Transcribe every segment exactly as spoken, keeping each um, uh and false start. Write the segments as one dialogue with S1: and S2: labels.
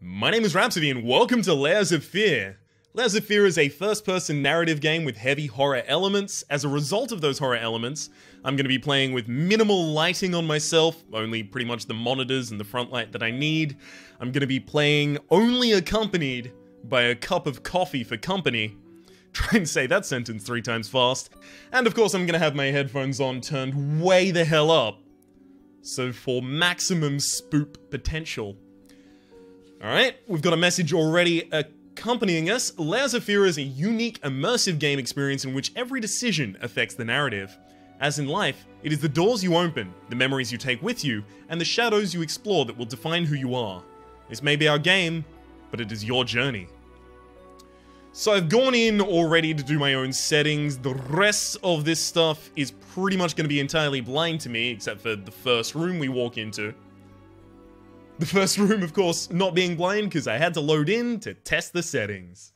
S1: My name is Rhapsody and welcome to Layers of Fear. Layers of Fear is a first-person narrative game with heavy horror elements. As a result of those horror elements, I'm going to be playing with minimal lighting on myself, only pretty much the monitors and the front light that I need. I'm going to be playing only accompanied by a cup of coffee for company. Try and say that sentence three times fast. And of course I'm going to have my headphones on turned way the hell up. So for maximum spook potential. Alright, we've got a message already accompanying us. Layers of Fear is a unique, immersive game experience in which every decision affects the narrative. As in life, it is the doors you open, the memories you take with you, and the shadows you explore that will define who you are. This may be our game, but it is your journey. So I've gone in already to do my own settings. The rest of this stuff is pretty much going to be entirely blind to me, except for the first room we walk into. The first room, of course, not being blind because I had to load in to test the settings.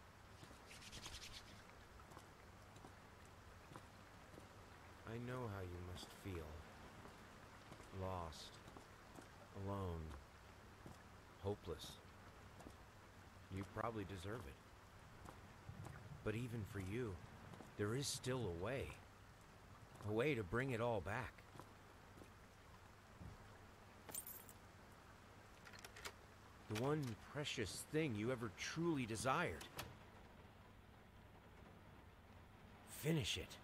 S2: I know how you must feel. Lost. Alone. Hopeless. You probably deserve it. But even for you, there is still a way. A way to bring it all back. The one precious thing you ever truly desired. Finish it.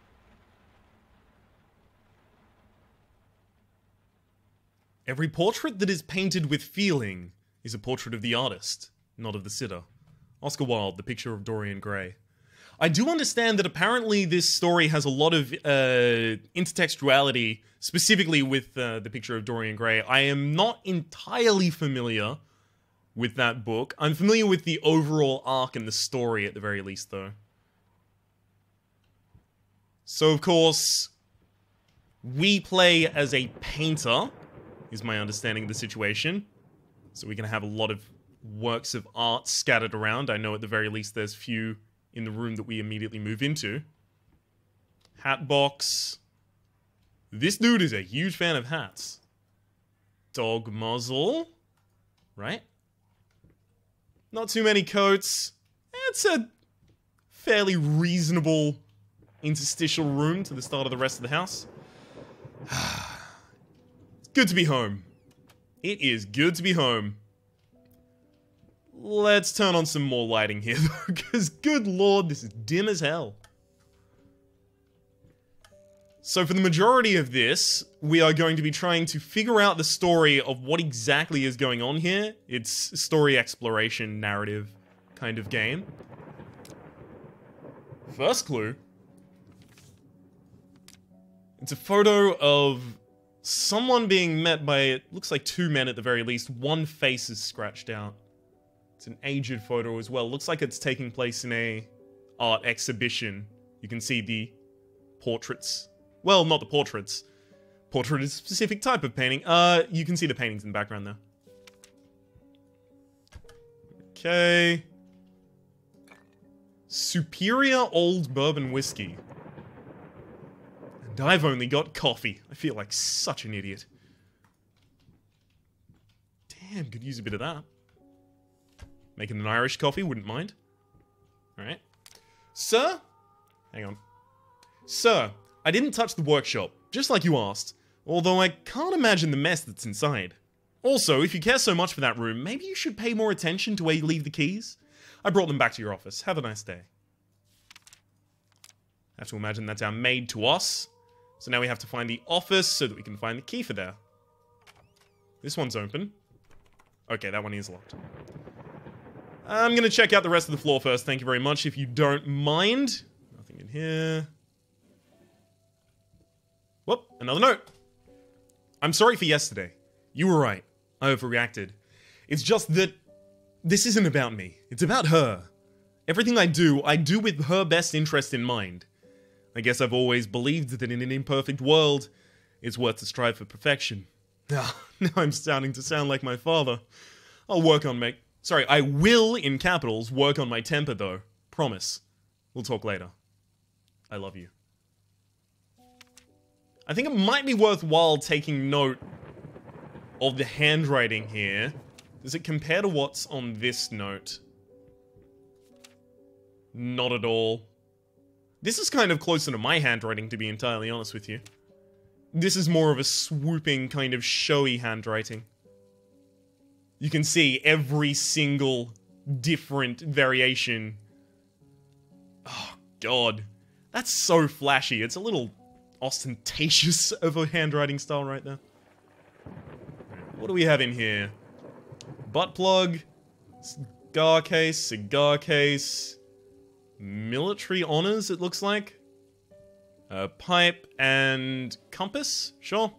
S1: Every portrait that is painted with feeling is a portrait of the artist, not of the sitter. Oscar Wilde, The Picture of Dorian Gray. I do understand that apparently this story has a lot of uh, intertextuality, specifically with uh, The Picture of Dorian Gray. I am not entirely familiar with that book. I'm familiar with the overall arc and the story at the very least, though. So, of course, we play as a painter, is my understanding of the situation. So we're going to have a lot of works of art scattered around. I know at the very least there's few in the room that we immediately move into. Hat box. This dude is a huge fan of hats. Dog muzzle. Right? Not too many coats. It's a fairly reasonable interstitial room to the start of the rest of the house. It's good to be home. It is good to be home. Let's turn on some more lighting here, though, because good lord, this is dim as hell. So for the majority of this, we are going to be trying to figure out the story of what exactly is going on here. It's a story exploration, narrative kind of game. First clue. It's a photo of someone being met by, it looks like two men at the very least. One face is scratched out. It's an aged photo as well. Looks like it's taking place in a art exhibition. You can see the portraits. Well, not the portraits. Portrait is a specific type of painting. Uh, you can see the paintings in the background there. Okay. Superior Old Bourbon Whiskey. And I've only got coffee. I feel like such an idiot. Damn, could use a bit of that. Making an Irish coffee, wouldn't mind. Alright. Sir? Hang on. Sir, I didn't touch the workshop, just like you asked. Although I can't imagine the mess that's inside. Also, if you care so much for that room, maybe you should pay more attention to where you leave the keys. I brought them back to your office. Have a nice day. I have to imagine that's our maid to us. So now we have to find the office so that we can find the key for there. This one's open. Okay, that one is locked. I'm gonna check out the rest of the floor first, thank you very much, if you don't mind. Nothing in here. Whoop, another note. I'm sorry for yesterday. You were right. I overreacted. It's just that this isn't about me. It's about her. Everything I do, I do with her best interest in mind. I guess I've always believed that in an imperfect world, it's worth to strive for perfection. Now, now I'm starting to sound like my father. I'll work on make... Sorry, I will, in capitals, work on my temper, though. Promise. We'll talk later. I love you. I think it might be worthwhile taking note of the handwriting here. Does it compare to what's on this note? Not at all. This is kind of closer to my handwriting, to be entirely honest with you. This is more of a swooping, kind of showy handwriting. You can see every single different variation. Oh, God. That's so flashy. It's a little ostentatious of a handwriting style right there. What do we have in here? Butt plug, cigar case, cigar case, military honors, it looks like. A pipe and compass, sure.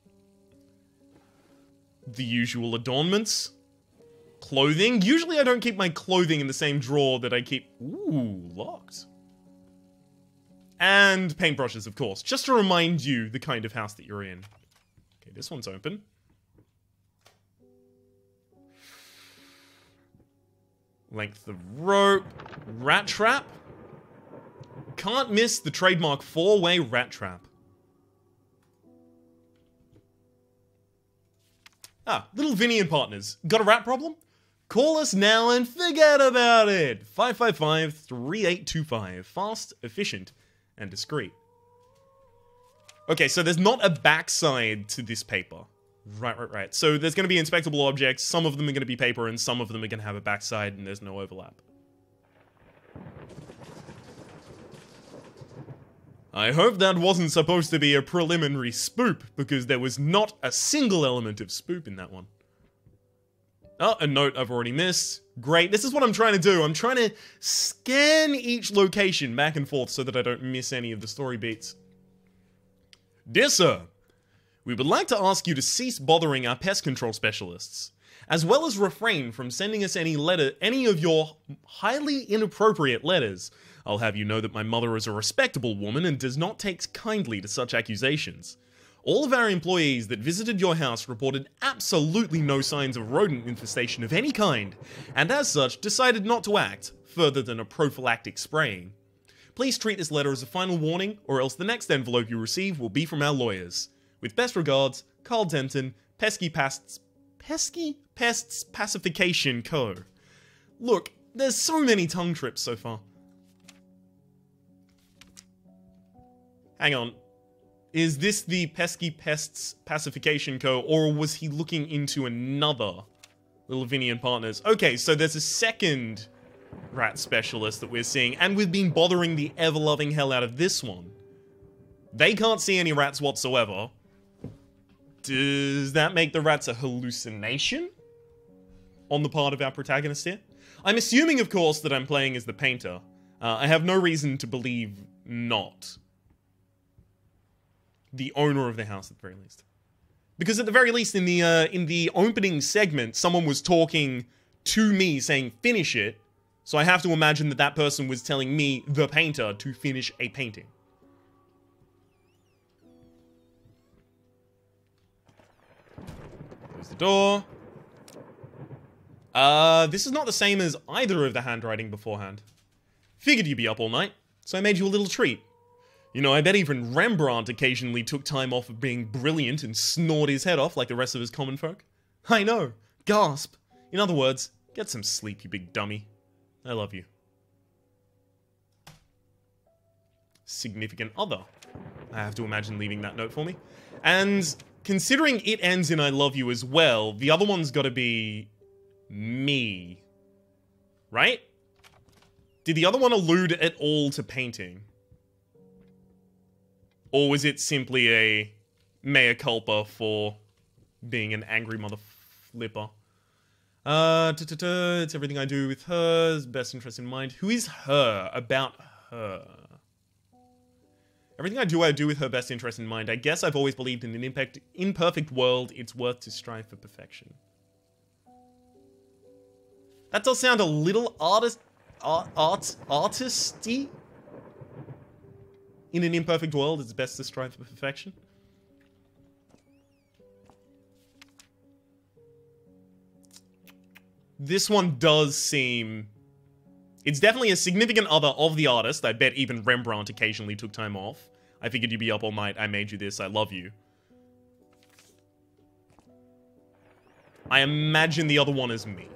S1: The usual adornments. Clothing. Usually I don't keep my clothing in the same drawer that I keep... Ooh, locked. And paintbrushes, of course. Just to remind you the kind of house that you're in. Okay, this one's open. Length of rope. Rat trap. Can't miss the trademark four-way rat trap. Ah, Little Vinny and Partners. Got a rat problem? Call us now and forget about it! five five five, three eight two five. Fast, efficient, and discreet. Okay, so there's not a backside to this paper. Right, right, right. So there's going to be inspectable objects. Some of them are going to be paper, and some of them are going to have a backside, and there's no overlap. I hope that wasn't supposed to be a preliminary spoop, because there was not a single element of spoop in that one. Oh, a note I've already missed. Great. This is what I'm trying to do. I'm trying to scan each location back and forth so that I don't miss any of the story beats. Dear sir, we would like to ask you to cease bothering our pest control specialists, as well as refrain from sending us any letter, any of your highly inappropriate letters. I'll have you know that my mother is a respectable woman and does not take kindly to such accusations. All of our employees that visited your house reported absolutely no signs of rodent infestation of any kind, and as such, decided not to act further than a prophylactic spraying. Please treat this letter as a final warning, or else the next envelope you receive will be from our lawyers. With best regards, Carl Denton, Pesky Pests... Pesky Pests Pacification Co. Look, there's so many tongue trips so far. Hang on. Is this the Pesky Pests Pacification Co., or was he looking into another Little Vinny and Partners? Okay, so there's a second rat specialist that we're seeing, and we've been bothering the ever-loving hell out of this one. They can't see any rats whatsoever. Does that make the rats a hallucination on the part of our protagonist here? I'm assuming, of course, that I'm playing as the painter. Uh, I have no reason to believe not. The owner of the house, at the very least. Because at the very least, in the uh, in the opening segment, someone was talking to me saying, finish it. So I have to imagine that that person was telling me, the painter, to finish a painting. Close the door. Uh, this is not the same as either of the handwriting beforehand. Figured you'd be up all night, so I made you a little treat. You know, I bet even Rembrandt occasionally took time off of being brilliant and snored his head off like the rest of his common folk. I know. Gasp. In other words, get some sleep, you big dummy. I love you. Significant other. I have to imagine leaving that note for me. And considering it ends in I love you as well, the other one's gotta be... me. Right? Did the other one allude at all to painting? Or was it simply a mea culpa for being an angry mother flipper? Uh, ta -ta -ta, it's everything I do with her, best interest in mind. Who is her? About her. Everything I do, I do with her best interest in mind. I guess I've always believed in an impact, imperfect world, it's worth to strive for perfection. That does sound a little artist, art, art, artisty. In an imperfect world, it's best to strive for perfection. This one does seem... It's definitely a significant other of the artist. I bet even Rembrandt occasionally took time off. I figured you'd be up all night. I made you this. I love you. I imagine the other one is me.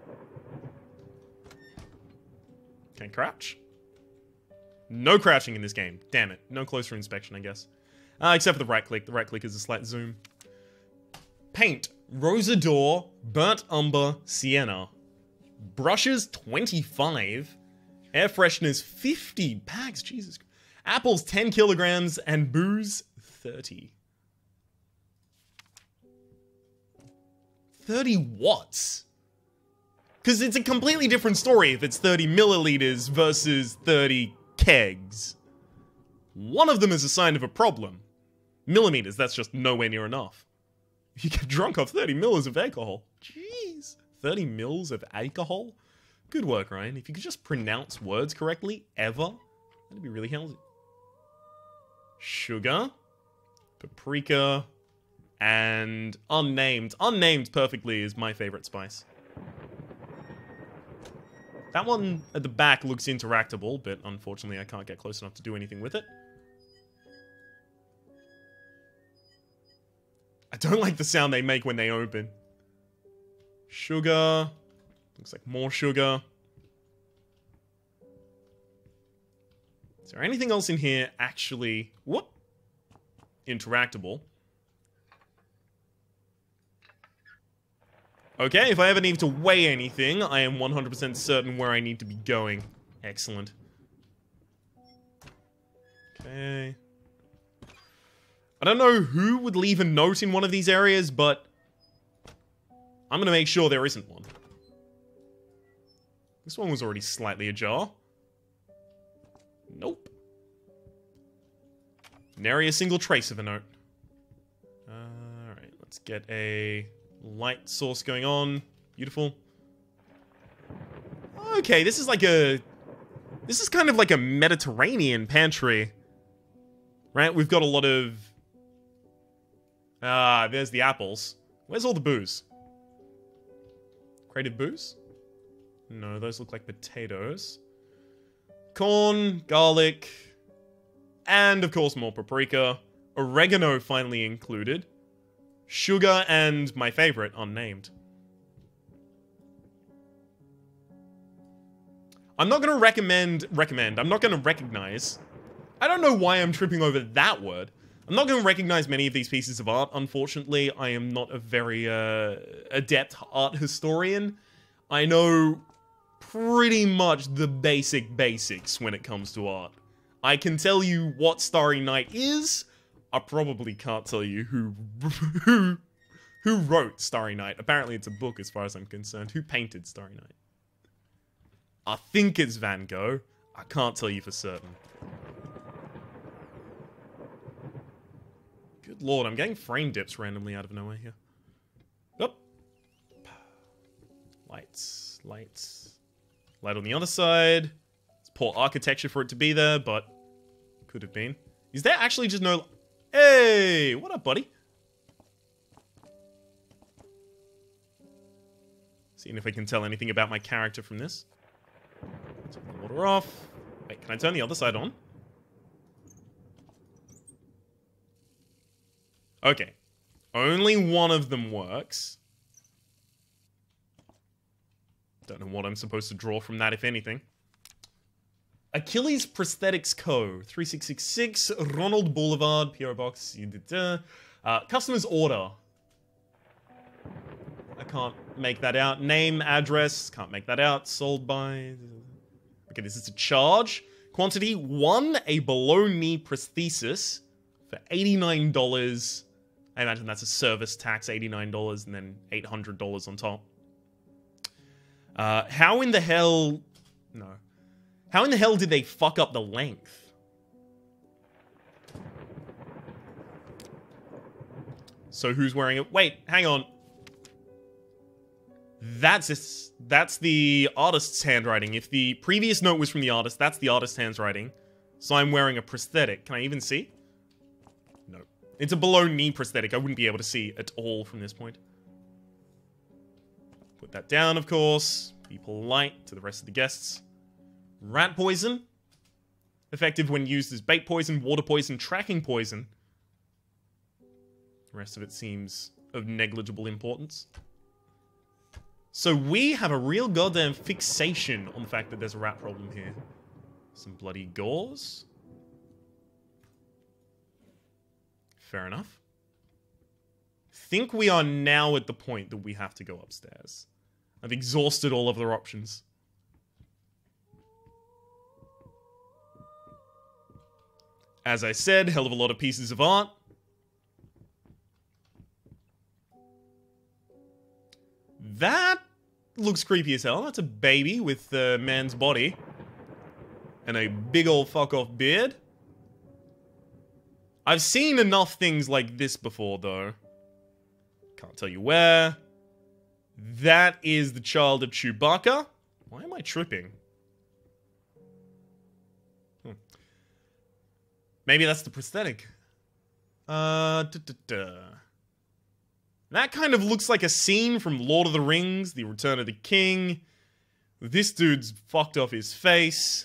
S1: Can I crouch? No crouching in this game. Damn it. No closer inspection, I guess. Uh, except for the right click. The right click is a slight zoom. Paint. Rosador, Burnt Umber, Sienna. Brushes, twenty-five. Air fresheners, fifty packs. Jesus. Apples, ten kilograms. And booze, thirty. thirty watts? Because it's a completely different story if it's thirty milliliters versus thirty kegs. One of them is a sign of a problem. Millimeters, that's just nowhere near enough. You get drunk off thirty mils of alcohol. Jeez. thirty mils of alcohol? Good work, Ryan. If you could just pronounce words correctly, ever, that'd be really healthy. Sugar. Paprika. And unnamed. Unnamed perfectly is my favorite spice. That one at the back looks interactable, but unfortunately I can't get close enough to do anything with it. I don't like the sound they make when they open. Sugar. Looks like more sugar. Is there anything else in here actually... Whoop! Interactable. Okay, if I ever need to weigh anything, I am one hundred percent certain where I need to be going. Excellent. Okay. I don't know who would leave a note in one of these areas, but I'm gonna make sure there isn't one. This one was already slightly ajar. Nope. Nary a single trace of a note. Alright, let's get a light source going on. Beautiful. Okay, this is like a... This is kind of like a Mediterranean pantry. Right? We've got a lot of... Ah, there's the apples. Where's all the booze? Creative booze? No, those look like potatoes. Corn, garlic, and of course more paprika. Oregano finally included. Sugar, and my favorite, unnamed. I'm not gonna recommend... Recommend. I'm not gonna recognize... I don't know why I'm tripping over that word. I'm not gonna recognize many of these pieces of art, unfortunately. I am not a very, uh, adept art historian. I know pretty much the basic basics when it comes to art. I can tell you what Starry Night is. I probably can't tell you who who who wrote Starry Night. Apparently it's a book as far as I'm concerned. Who painted Starry Night? I think it's Van Gogh. I can't tell you for certain. Good lord, I'm getting frame dips randomly out of nowhere here. Up. Lights, lights. Light on the other side. It's poor architecture for it to be there, but could have been. Is there actually just no... Hey! What up, buddy? Seeing if I can tell anything about my character from this. Turn the water off. Wait, can I turn the other side on? Okay. Only one of them works. Don't know what I'm supposed to draw from that, if anything. Achilles Prosthetics Co. three six six six, Ronald Boulevard, P O Box. Uh, customer's order. I can't make that out. Name, address, can't make that out. Sold by... Okay, this is a charge. Quantity, one, a below-knee prosthesis for eighty-nine dollars. I imagine that's a service tax, eighty-nine dollars, and then eight hundred dollars on top. Uh, how in the hell... No. How in the hell did they fuck up the length? So who's wearing it? Wait, hang on. That's this, that's the artist's handwriting. If the previous note was from the artist, that's the artist's handwriting. So I'm wearing a prosthetic. Can I even see? No. It's a below-knee prosthetic. I wouldn't be able to see at all from this point. Put that down, of course. Be polite to the rest of the guests. Rat poison. Effective when used as bait poison, water poison, tracking poison. The rest of it seems of negligible importance. So we have a real goddamn fixation on the fact that there's a rat problem here. Some bloody gauze. Fair enough. Think we are now at the point that we have to go upstairs. I've exhausted all other options. As I said, hell of a lot of pieces of art. That looks creepy as hell. That's a baby with a man's body. And a big old fuck off beard. I've seen enough things like this before, though. Can't tell you where. That is the child of Chewbacca. Why am I tripping? Hmm. Maybe that's the prosthetic. Uh, da, da, da. That kind of looks like a scene from Lord of the Rings, The Return of the King. This dude's fucked off his face.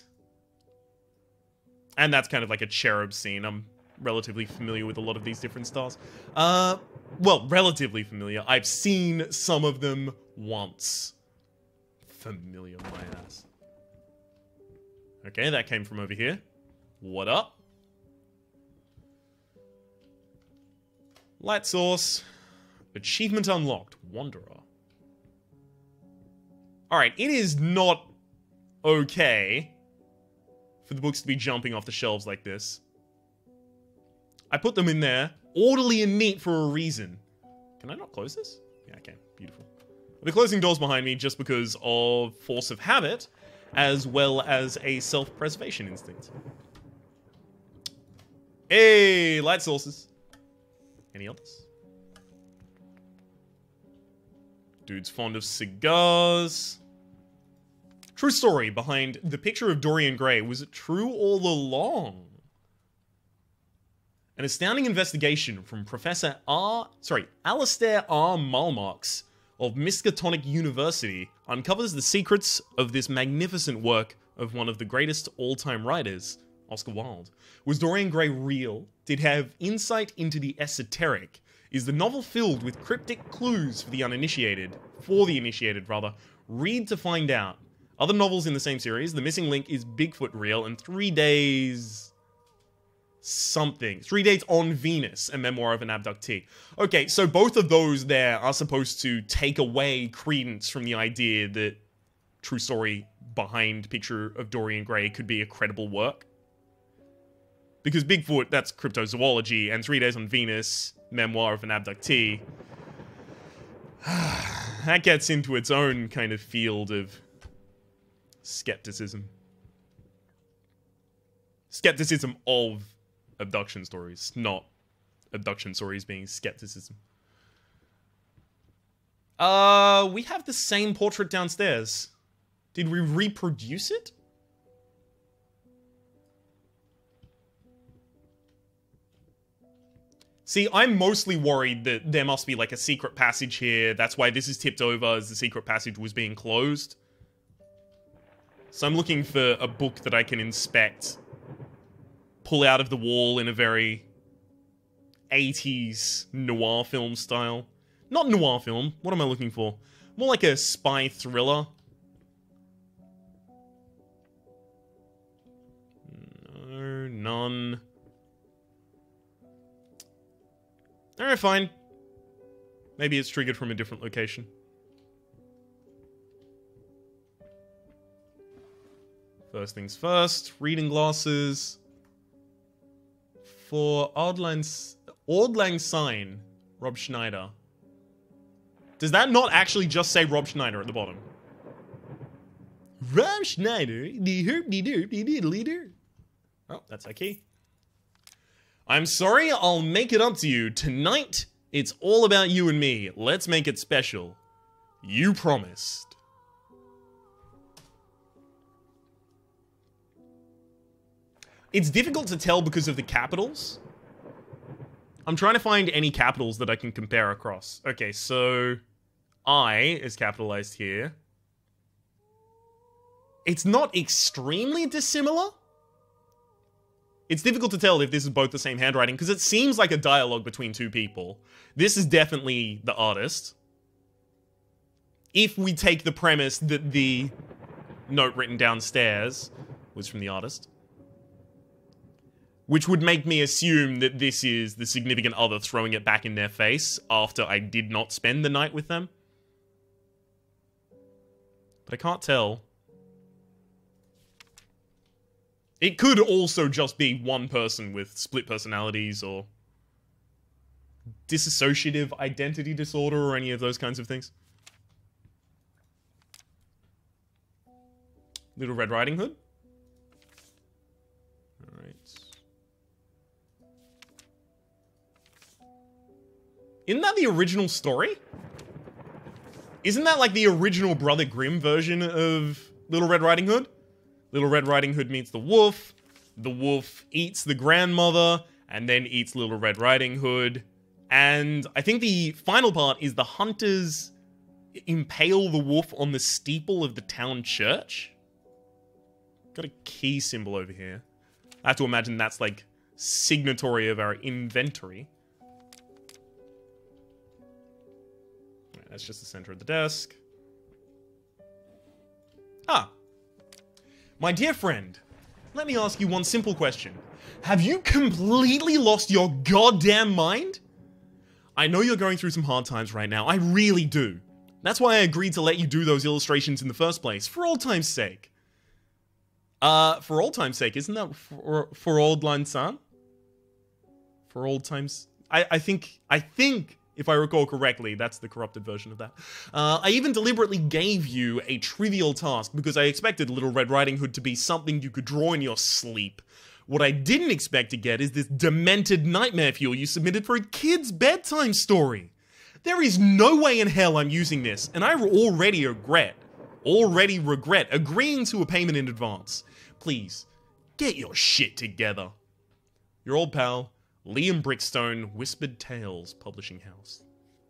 S1: And that's kind of like a cherub scene. I'm relatively familiar with a lot of these different styles. Uh, well, relatively familiar. I've seen some of them once. Familiar, my ass. Okay, that came from over here. What up? Light source. Achievement unlocked. Wanderer. Alright, it is not okay for the books to be jumping off the shelves like this. I put them in there, orderly and neat for a reason. Can I not close this? Yeah, I can. Beautiful. The closing doors behind me just because of force of habit, as well as a self-preservation instinct. Hey, light sources. Any others? Dude's fond of cigars. True story behind the picture of Dorian Gray. Was it true all along? An astounding investigation from Professor R... Sorry, Alistair R. Malmarks of Miskatonic University uncovers the secrets of this magnificent work of one of the greatest all-time writers, Oscar Wilde. Was Dorian Gray real? Did he have insight into the esoteric? Is the novel filled with cryptic clues for the uninitiated? For the initiated, rather. Read to find out. Other novels in the same series, The Missing Link is Bigfoot Real, and Three Days... something. Three Days on Venus, a memoir of an abductee. Okay, so both of those there are supposed to take away credence from the idea that true story behind Picture of Dorian Gray could be a credible work. Because Bigfoot, that's cryptozoology, and Three Days on Venus, memoir of an abductee, that gets into its own kind of field of skepticism. Skepticism of abduction stories, not abduction stories being skepticism. Uh, we have the same portrait downstairs. Did we reproduce it? See, I'm mostly worried that there must be like a secret passage here. That's why this is tipped over as the secret passage was being closed. So I'm looking for a book that I can inspect, pull out of the wall in a very eighties noir film style. Not noir film. What am I looking for? More like a spy thriller. No, none. Alright, fine. Maybe it's triggered from a different location. First things first, reading glasses. For Auld Lang, Auld Lang Syne, Rob Schneider. Does that not actually just say Rob Schneider at the bottom? Rob Schneider, the herpy derpy diddly derp. Oh, that's our key. I'm sorry, I'll make it up to you. Tonight, it's all about you and me. Let's make it special. You promised. It's difficult to tell because of the capitals. I'm trying to find any capitals that I can compare across. Okay, so I is capitalized here. It's not extremely dissimilar. It's difficult to tell if this is both the same handwriting, because it seems like a dialogue between two people. This is definitely the artist. if we take the premise that the note written downstairs was from the artist. Which would make me assume that this is the significant other throwing it back in their face after I did not spend the night with them. But I can't tell. It could also just be one person with split personalities or dissociative identity disorder or any of those kinds of things. Little Red Riding Hood. Alright. Isn't that the original story? Isn't that like the original Brother Grimm version of Little Red Riding Hood? Little Red Riding Hood meets the wolf. The wolf eats the grandmother and then eats Little Red Riding Hood. And I think the final part is the hunters impale the wolf on the steeple of the town church. Got a key symbol over here. I have to imagine that's like signatory of our inventory. Right, that's just the center of the desk. Ah. My dear friend, let me ask you one simple question. Have you completely lost your goddamn mind? I know you're going through some hard times right now. I really do. That's why I agreed to let you do those illustrations in the first place, for old time's sake. Uh, for old time's sake, isn't that for, for old lang syne? For old times... I, I think, I think, if I recall correctly, that's the corrupted version of that. Uh, I even deliberately gave you a trivial task because I expected Little Red Riding Hood to be something you could draw in your sleep. What I didn't expect to get is this demented nightmare fuel you submitted for a kid's bedtime story. There is no way in hell I'm using this, and I already regret, already regret agreeing to a payment in advance. Please, get your shit together. Your old pal, Liam Brickstone, Whispered Tales Publishing House.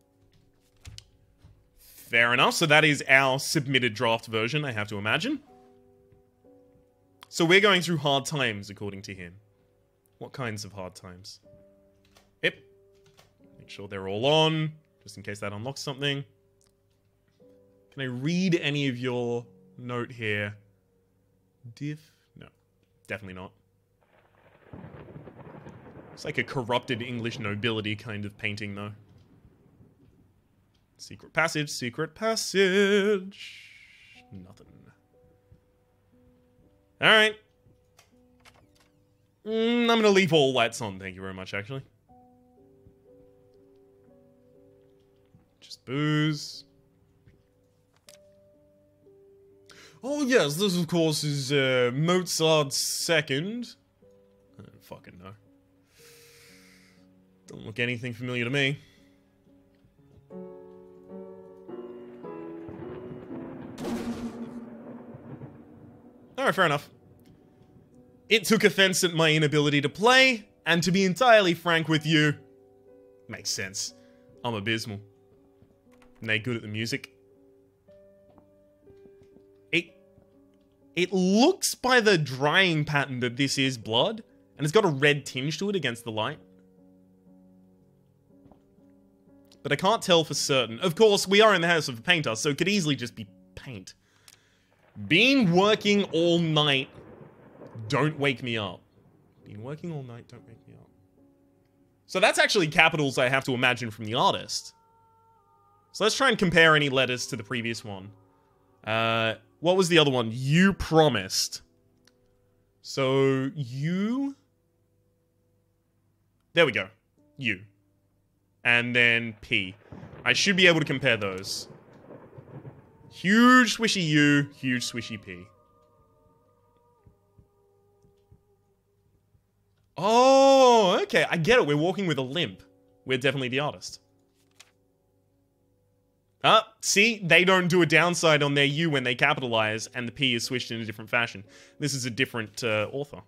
S1: Fair enough, so that is our submitted draft version, I have to imagine. So we're going through hard times, according to him. What kinds of hard times? Yep. Make sure they're all on, just in case that unlocks something. Can I read any of your note here? Diff? No. Definitely not. It's like a corrupted English nobility kind of painting, though. Secret passage, secret passage. Nothing. Alright. Mm, I'm gonna leave all lights on, thank you very much, actually. Just booze. Oh yes, this of course is uh, Mozart's second. I don't fucking know. Don't look anything familiar to me. Alright, fair enough. It took offense at my inability to play, and to be entirely frank with you, makes sense. I'm abysmal. And they good at the music. It, it looks by the drying pattern that this is blood, and it's got a red tinge to it against the light. But I can't tell for certain. Of course, we are in the house of a painter, so it could easily just be paint. Been working all night. Don't wake me up. Been working all night. Don't wake me up. So that's actually capitals I have to imagine from the artist. So let's try and compare any letters to the previous one. Uh, what was the other one? You promised. So you... There we go. You. And then P. I should be able to compare those. Huge swishy U, huge swishy P. Oh, okay, I get it. We're walking with a limp. We're definitely the artist. Ah, see? They don't do a downside on their U when they capitalize, and the P is swished in a different fashion. This is a different uh, author.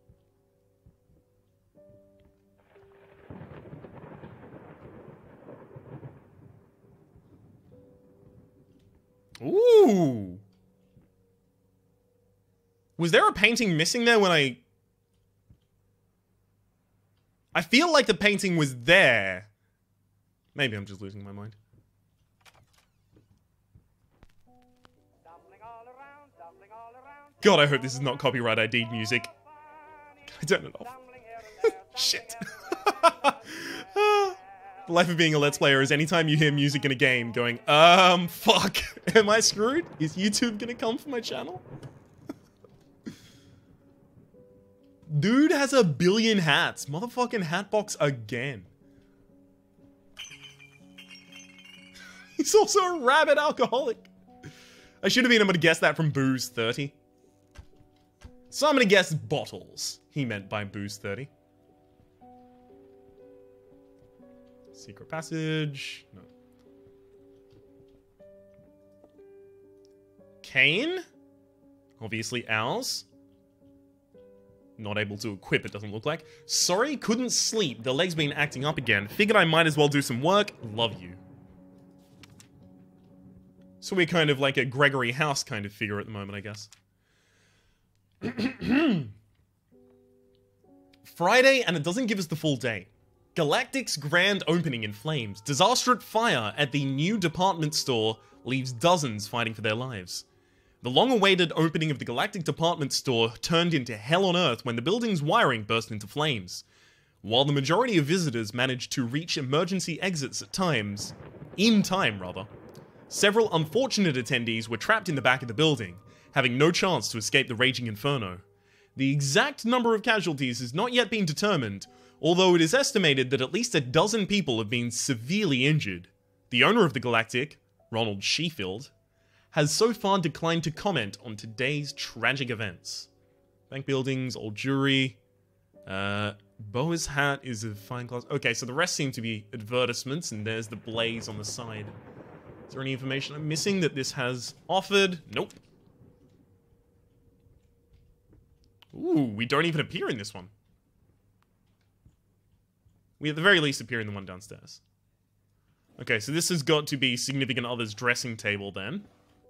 S1: Ooh. Was there a painting missing there when I... I feel like the painting was there. Maybe I'm just losing my mind. God, I hope this is not copyright I D'd music. I turn it off. Shit. The life of being a Let's Player is anytime you hear music in a game going, um, fuck, am I screwed? Is YouTube gonna come for my channel? Dude has a billion hats. Motherfucking Hatbox again. He's also a rabid alcoholic. I should have been able to guess that from Booze thirty. So I'm gonna guess bottles. He meant by Booze thirty. Secret passage. No. Cane? Obviously ours. Not able to equip, it doesn't look like. Sorry, couldn't sleep. The leg's been acting up again. Figured I might as well do some work. Love you. So we're kind of like a Gregory House kind of figure at the moment, I guess. Friday, and it doesn't give us the full date. Galactic's grand opening in flames. Disastrous fire at the new department store leaves dozens fighting for their lives. The long-awaited opening of the Galactic department store turned into hell on Earth when the building's wiring burst into flames. While the majority of visitors managed to reach emergency exits at times, in time rather, several unfortunate attendees were trapped in the back of the building, having no chance to escape the raging inferno. The exact number of casualties has not yet been determined, although it is estimated that at least a dozen people have been severely injured. The owner of the Galactic, Ronald Sheffield, has so far declined to comment on today's tragic events. Bank buildings, old jewelry, uh, Boa's hat is a fine class. Okay, so the rest seem to be advertisements, and there's the blaze on the side. Is there any information I'm missing that this has offered? Nope. Ooh, we don't even appear in this one. We at the very least appear in the one downstairs. Okay, so this has got to be Significant Other's dressing table then.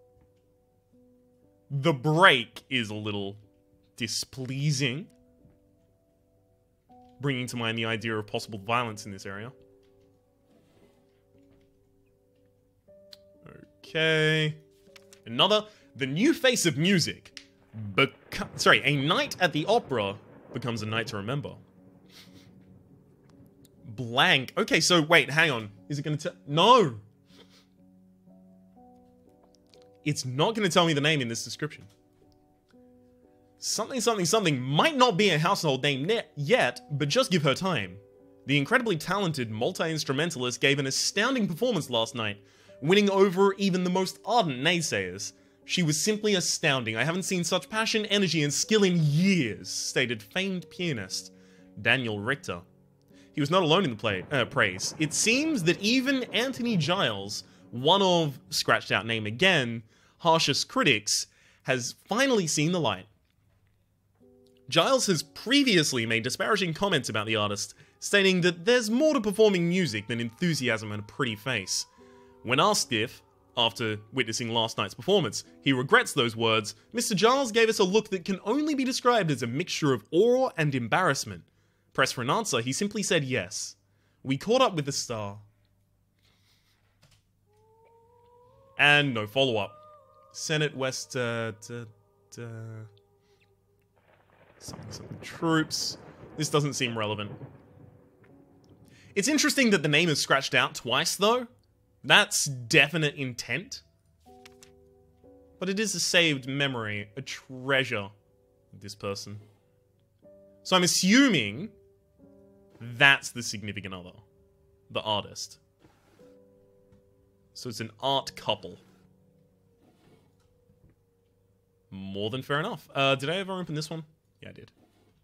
S1: The break is a little displeasing, bringing to mind the idea of possible violence in this area. Okay. Another, the new face of music. Beca- sorry, a night at the opera becomes a night to remember. Blank. Okay, so wait, hang on. Is it going to tell? No. It's not going to tell me the name in this description. Something, something, something might not be a household name yet, but just give her time. The incredibly talented multi-instrumentalist gave an astounding performance last night, winning over even the most ardent naysayers. She was simply astounding. I haven't seen such passion, energy, and skill in years, stated famed pianist Daniel Richter. He was not alone in the play, uh, praise. It seems that even Anthony Giles, one of, scratched out name again, harshest critics, has finally seen the light. Giles has previously made disparaging comments about the artist, stating that there's more to performing music than enthusiasm and a pretty face. When asked if, after witnessing last night's performance, he regrets those words, Mister Giles gave us a look that can only be described as a mixture of awe and embarrassment. Pressed for an answer, he simply said yes. We caught up with the star. And no follow-up. Senate West, uh, t- t- something, something, troops. This doesn't seem relevant. It's interesting that the name is scratched out twice, though. That's definite intent. But it is a saved memory, a treasure of this person. So I'm assuming that's the significant other. The artist. So it's an art couple. More than fair enough. Uh, did I ever open this one? Yeah, I did.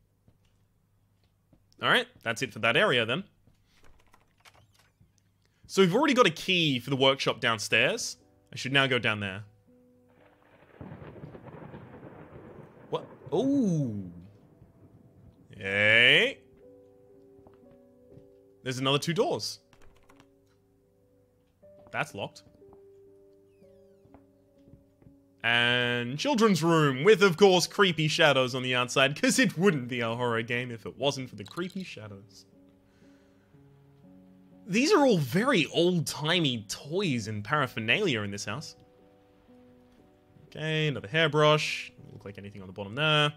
S1: Alright, that's it for that area then. So we've already got a key for the workshop downstairs. I should now go down there. What? Ooh. Hey. There's another two doors. That's locked. And children's room with, of course, creepy shadows on the outside, because it wouldn't be a horror game if it wasn't for the creepy shadows. These are all very old-timey toys and paraphernalia in this house. Okay, another hairbrush. Doesn't look like anything on the bottom there.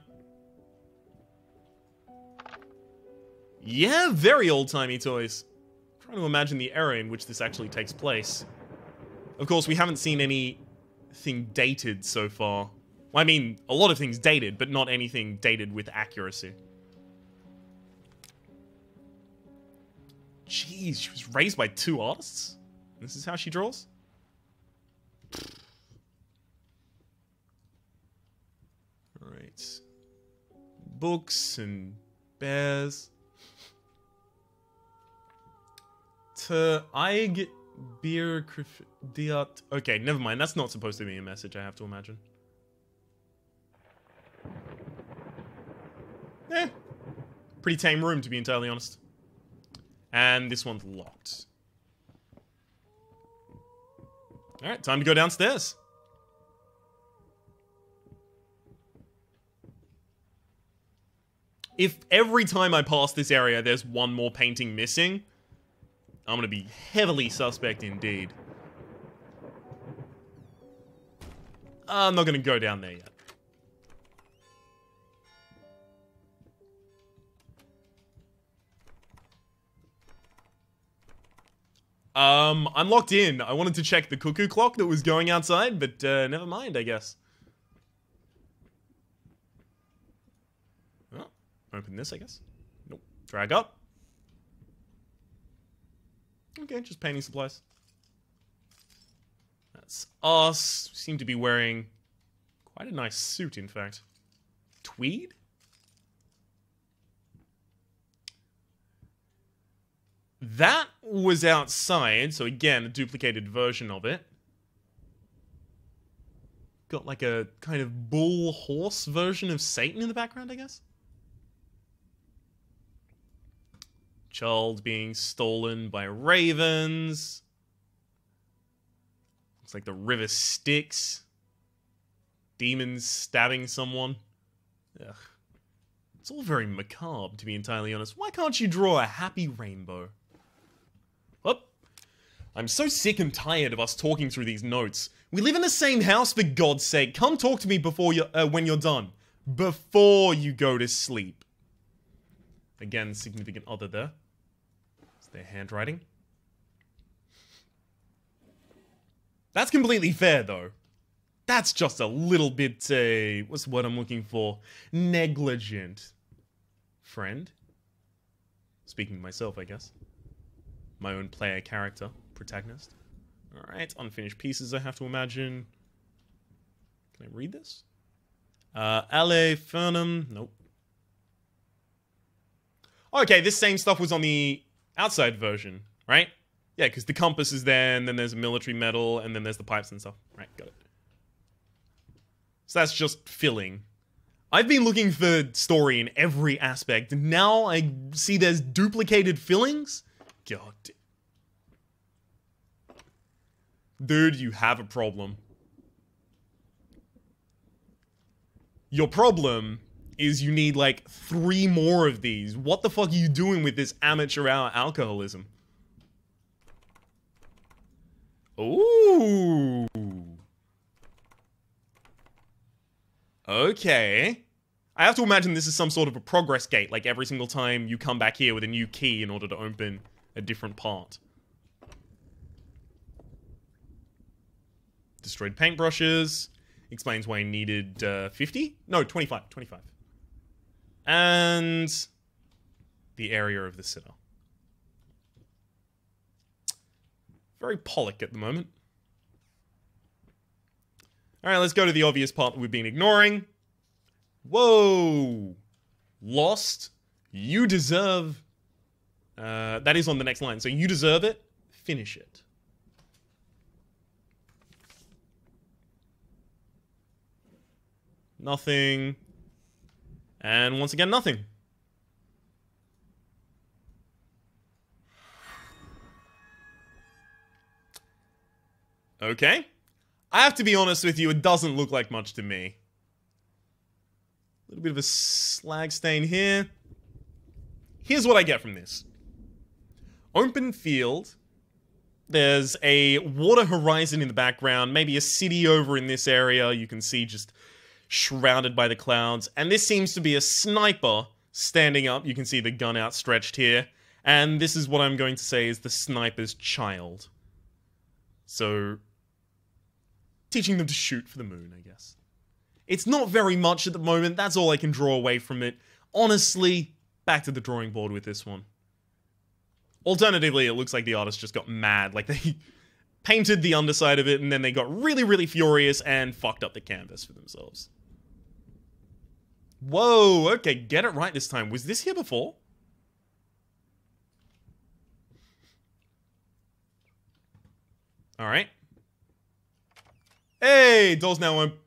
S1: Yeah, very old-timey toys. I'm trying to imagine the era in which this actually takes place. Of course, we haven't seen anything dated so far. Well, I mean, a lot of things dated, but not anything dated with accuracy. Jeez, she was raised by two artists? This is how she draws? Alright. Books and bears. To Eig Beer Diat. Okay, never mind. That's not supposed to be a message, I have to imagine. Eh. Pretty tame room, to be entirely honest. And this one's locked. Alright, time to go downstairs. If every time I pass this area there's one more painting missing, I'm gonna be heavily suspect indeed. I'm not gonna go down there yet. Um, I'm locked in. I wanted to check the cuckoo clock that was going outside, but uh, never mind, I guess. Oh, open this, I guess. Nope. Drag up. Okay, just painting supplies. That's us. Seem to be wearing quite a nice suit, in fact. Tweed? That was outside, so again, a duplicated version of it. Got like a kind of bull horse version of Satan in the background, I guess? Child being stolen by ravens. Looks like the river Styx. Demons stabbing someone. Ugh. It's all very macabre, to be entirely honest. Why can't you draw a happy rainbow? Oh, I'm so sick and tired of us talking through these notes. We live in the same house, for God's sake. Come talk to me before you, uh, when you're done. Before you go to sleep. Again, significant other there. It's their handwriting. That's completely fair, though. That's just a little bit, uh, what's the word I'm looking for? Negligent. Friend? Speaking to myself, I guess. My own player character, protagonist. Alright, unfinished pieces, I have to imagine. Can I read this? Uh, Ale Fernum. Nope. Okay, this same stuff was on the outside version, right? Yeah, because the compass is there, and then there's a military medal, and then there's the pipes and stuff. Right, got it. So that's just filling. I've been looking for story in every aspect, and now I see there's duplicated fillings? God. Dude, you have a problem. Your problem is you need like three more of these. What the fuck are you doing with this amateur hour alcoholism? Ooh. Okay. I have to imagine this is some sort of a progress gate, like every single time you come back here with a new key in order to open a different part. Destroyed paintbrushes. Explains why he needed uh, fifty? No, twenty-five. twenty-five. And the area of the sitter. Very Pollock at the moment. Alright, let's go to the obvious part that we've been ignoring. Whoa! Lost. You deserve... Uh, that is on the next line. So you deserve it. Finish it. Nothing. And once again, nothing. Okay. I have to be honest with you, it doesn't look like much to me. A little bit of a slag stain here. Here's what I get from this. Open field. There's a water horizon in the background, maybe a city over in this area you can see just shrouded by the clouds. And this seems to be a sniper standing up. You can see the gun outstretched here. And this is what I'm going to say is the sniper's child. So, teaching them to shoot for the moon, I guess. It's not very much at the moment. That's all I can draw away from it. Honestly, back to the drawing board with this one. Alternatively, it looks like the artist just got mad. Like, they painted the underside of it, and then they got really, really furious and fucked up the canvas for themselves. Whoa, okay, get it right this time. Was this here before? Alright. Hey, door's now open.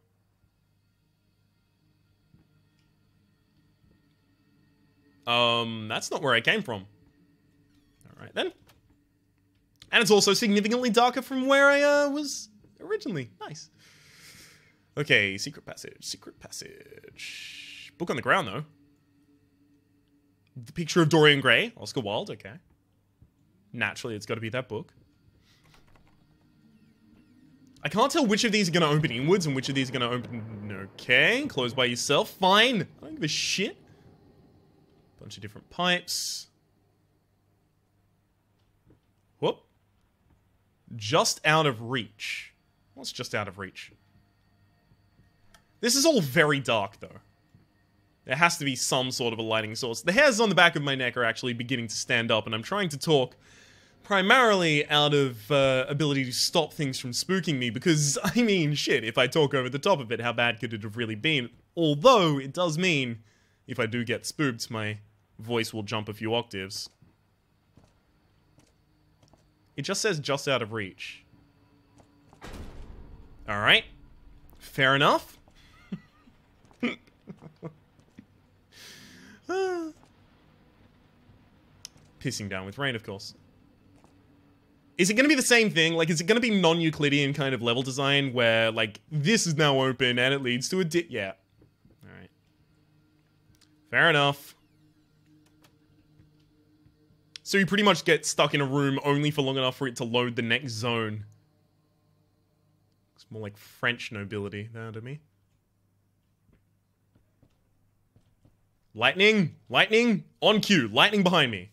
S1: Um, that's not where I came from. Alright then. And it's also significantly darker from where I uh, was originally. Nice. Okay, secret passage, secret passage. Book on the ground, though. The picture of Dorian Gray, Oscar Wilde, okay. Naturally, it's got to be that book. I can't tell which of these are going to open inwards and which of these are going to open... Okay, closed by yourself, fine. I don't give a shit. Bunch of different pipes. Whoop. Just out of reach. What's just out of reach? This is all very dark, though. There has to be some sort of a lighting source. The hairs on the back of my neck are actually beginning to stand up, and I'm trying to talk primarily out of uh, ability to stop things from spooking me, because, I mean, shit, if I talk over the top of it, how bad could it have really been? Although, it does mean, if I do get spooked, my voice will jump a few octaves. It just says just out of reach. Alright. Fair enough. Pissing down with rain, of course. Is it going to be the same thing? Like, is it going to be non-Euclidean kind of level design where, like, this is now open and it leads to a di- Yeah. Alright. Fair enough. So you pretty much get stuck in a room only for long enough for it to load the next zone. It's more like French nobility, now to me. Lightning! Lightning! On cue! Lightning behind me!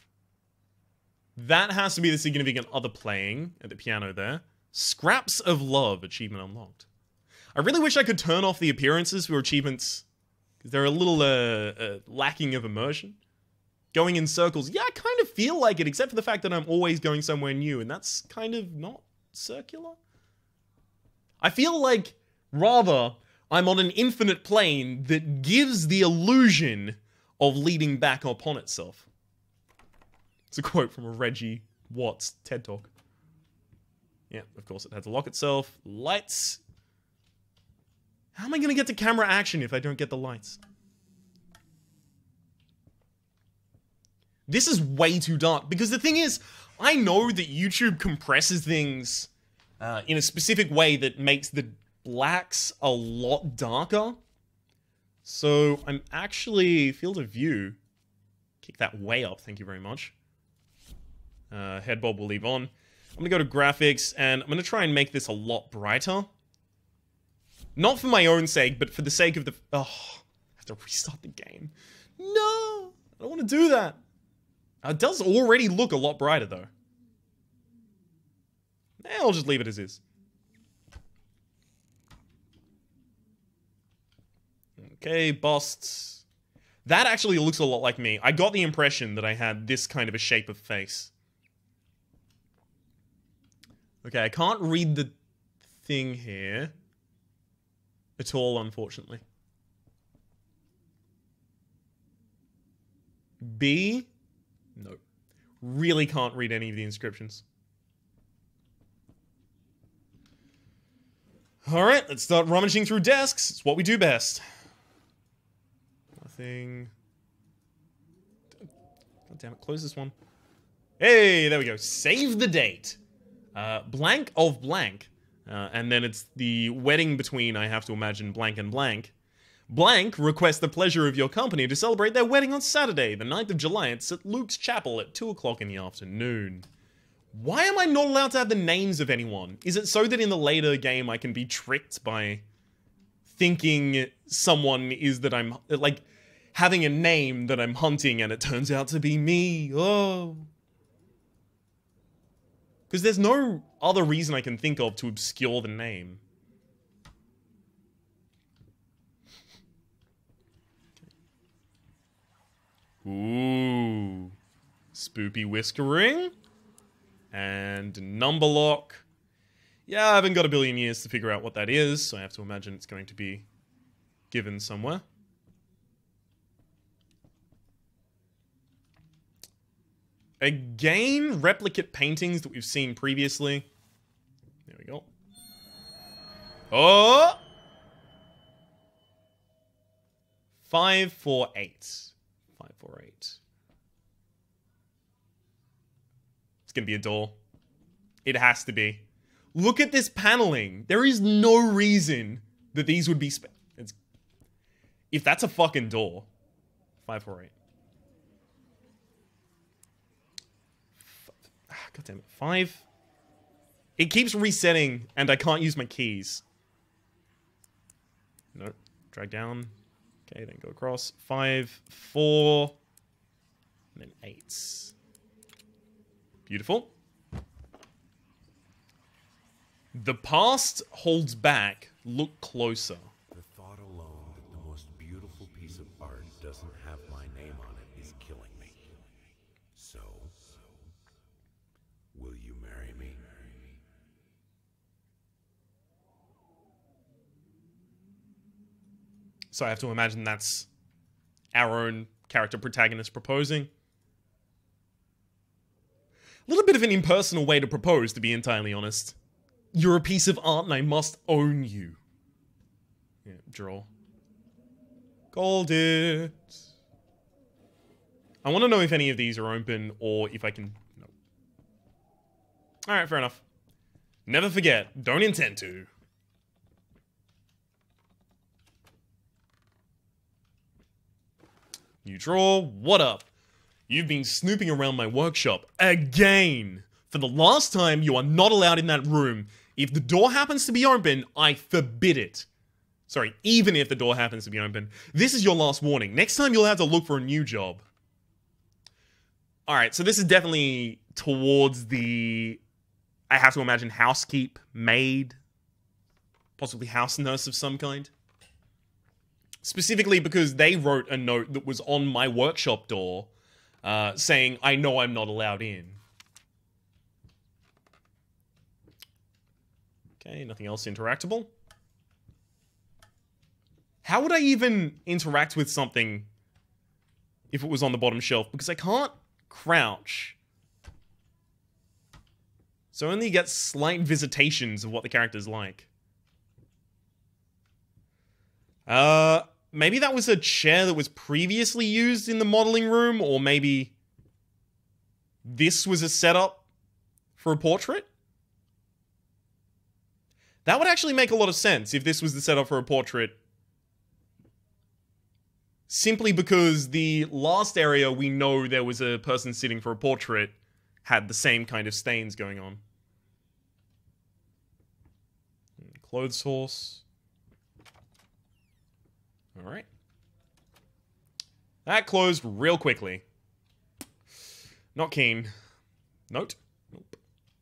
S1: That has to be the significant other playing at the piano there. Scraps of Love, achievement unlocked. I really wish I could turn off the appearances for achievements, because they're a little uh, uh, lacking of immersion. Going in circles, yeah, I kind of feel like it, except for the fact that I'm always going somewhere new, and that's kind of not circular. I feel like, rather, I'm on an infinite plane that gives the illusion of leading back upon itself. It's a quote from a Reggie Watts TED Talk. Yeah, of course it had to lock itself. Lights. How am I going to get to camera action if I don't get the lights? This is way too dark, because the thing is, I know that YouTube compresses things uh, in a specific way that makes the blacks a lot darker. So I'm actually, field of view, kick that way up, thank you very much. Uh, head bob will leave on. I'm gonna go to graphics, and I'm gonna try and make this a lot brighter. Not for my own sake, but for the sake of the... Oh, I have to restart the game. No! I don't want to do that. It does already look a lot brighter, though. Eh, I'll just leave it as is. Okay, busts. That actually looks a lot like me. I got the impression that I had this kind of a shape of face. Okay, I can't read the thing here at all, unfortunately. B? No. Really can't read any of the inscriptions. Alright, let's start rummaging through desks. It's what we do best. Nothing. God damn it, close this one. Hey, there we go. Save the date. Uh, blank of blank. Uh, and then it's the wedding between, I have to imagine, blank and blank. Blank requests the pleasure of your company to celebrate their wedding on Saturday, the ninth of July. It's at Luke's Chapel at two o'clock in the afternoon. Why am I not allowed to have the names of anyone? Is it so that in the later game I can be tricked by thinking someone is that I'm, like, having a name that I'm hunting and it turns out to be me? Oh. Because there's no other reason I can think of to obscure the name. Ooh. Spoopy whiskering. And number lock. Yeah, I haven't got a billion years to figure out what that is, so I have to imagine it's going to be given somewhere. Again, replicate paintings that we've seen previously. There we go. Oh! Five, four, eight. Five, four, eight. It's gonna be a door. It has to be. Look at this paneling. There is no reason that these would be sp- it's, if that's a fucking door. Five, four, eight. F- God damn it. Five. It keeps resetting and I can't use my keys. No. Drag down. Okay, then go across. Five, four, and then eight. Beautiful. The past holds back. Look closer.
S3: The thought alone that the most beautiful piece of art doesn't have my name on it is killing me. So, will you marry me?
S1: So I have to imagine that's our own character protagonist proposing. A little bit of an impersonal way to propose, to be entirely honest. You're a piece of art and I must own you. Yeah, draw. Gold it. I want to know if any of these are open or if I can... No. Alright, fair enough. Never forget. Don't intend to. You draw. What up? You've been snooping around my workshop again. For the last time, you are not allowed in that room. If the door happens to be open, I forbid it. Sorry, even if the door happens to be open. This is your last warning. Next time you'll have to look for a new job. Alright, so this is definitely towards the... I have to imagine housekeep, maid, possibly house nurse of some kind. Specifically because they wrote a note that was on my workshop door uh, saying, I know I'm not allowed in. Okay, nothing else interactable. How would I even interact with something if it was on the bottom shelf? Because I can't crouch. So I only get slight visitations of what the character's like. Uh, maybe that was a chair that was previously used in the modeling room, or maybe this was a setup for a portrait? That would actually make a lot of sense if this was the setup for a portrait. Simply because the last area we know there was a person sitting for a portrait had the same kind of stains going on. Clothes horse. Alright. That closed real quickly. Not keen. Note. Nope.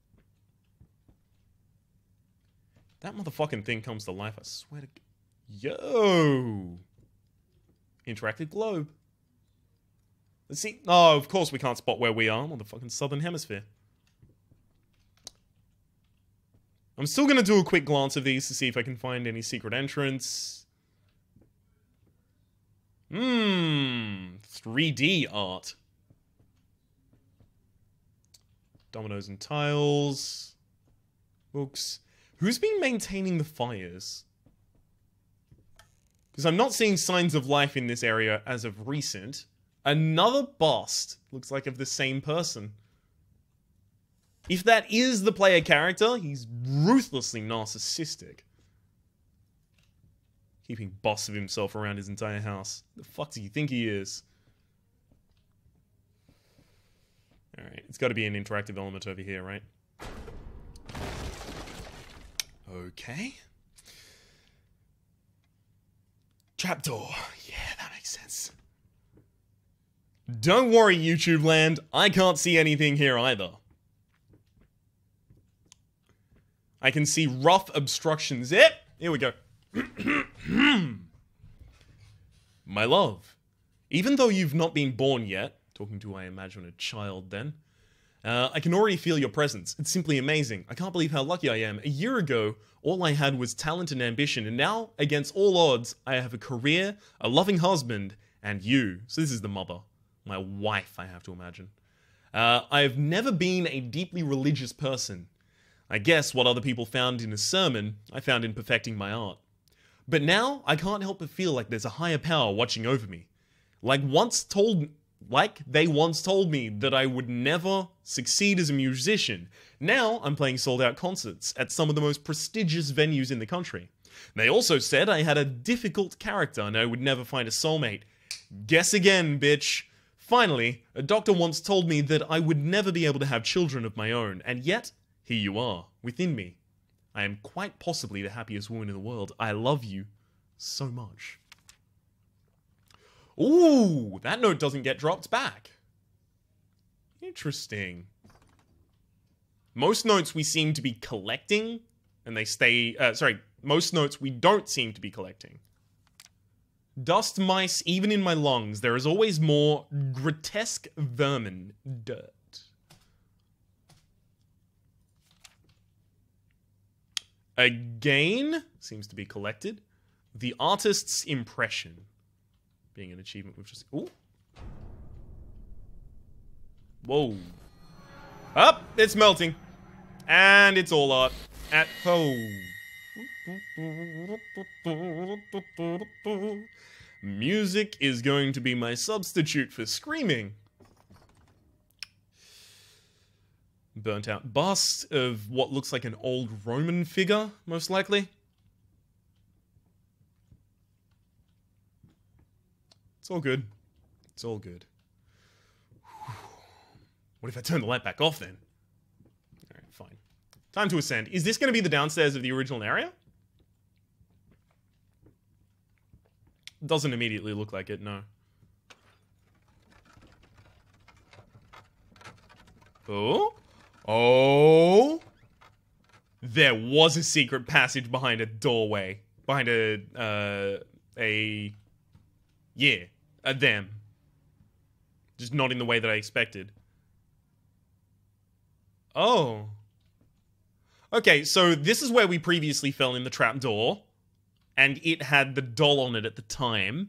S1: That motherfucking thing comes to life, I swear to... Yo! Interactive globe. Let's see. Oh, of course we can't spot where we are. I'm on the fucking southern hemisphere. I'm still gonna do a quick glance of these to see if I can find any secret entrance. Hmm. three D art. Dominoes and tiles. Books. Who's been maintaining the fires? Because I'm not seeing signs of life in this area as of recent. Another bust. Looks like of the same person. If that is the player character, he's ruthlessly narcissistic. Keeping busts of himself around his entire house. The fuck do you think he is? Alright, it's got to be an interactive element over here, right? Okay. Trapdoor. Yeah, that makes sense. Don't worry, YouTube land. I can't see anything here either. I can see rough obstructions. Yep, here we go. My love, even though you've not been born yet, talking to, I imagine, a child then, uh, I can already feel your presence. It's simply amazing. I can't believe how lucky I am. A year ago, all I had was talent and ambition, and now, against all odds, I have a career, a loving husband, and you. So this is the mother. My wife, I have to imagine. Uh, I have never been a deeply religious person. I guess what other people found in a sermon, I found in perfecting my art. But now, I can't help but feel like there's a higher power watching over me. Like once told, like they once told me that I would never succeed as a musician. Now, I'm playing sold-out concerts at some of the most prestigious venues in the country. They also said I had a difficult character and I would never find a soulmate. Guess again, bitch. Finally, a doctor once told me that I would never be able to have children of my own, and yet, here you are, within me. I am quite possibly the happiest woman in the world. I love you so much. Ooh, that note doesn't get dropped back. Interesting. Most notes we seem to be collecting, and they stay, uh, sorry, most notes we don't seem to be collecting. Dust mice, even in my lungs, there is always more grotesque vermin. Dirt. Again, seems to be collected. The artist's impression. Being an achievement we've just... Ooh. Whoa. Up, oh, it's melting. And it's all art. At home. Music is going to be my substitute for screaming. Burnt out bust of what looks like an old Roman figure, most likely. It's all good. It's all good. What if I turn the light back off then? Alright, fine. Time to ascend. Is this going to be the downstairs of the original area? Doesn't immediately look like it, no. Oh? Oh? There was a secret passage behind a doorway. Behind a, uh, a... Yeah, a them. Just not in the way that I expected. Oh. Okay, so this is where we previously fell in the trapdoor. And it had the doll on it at the time.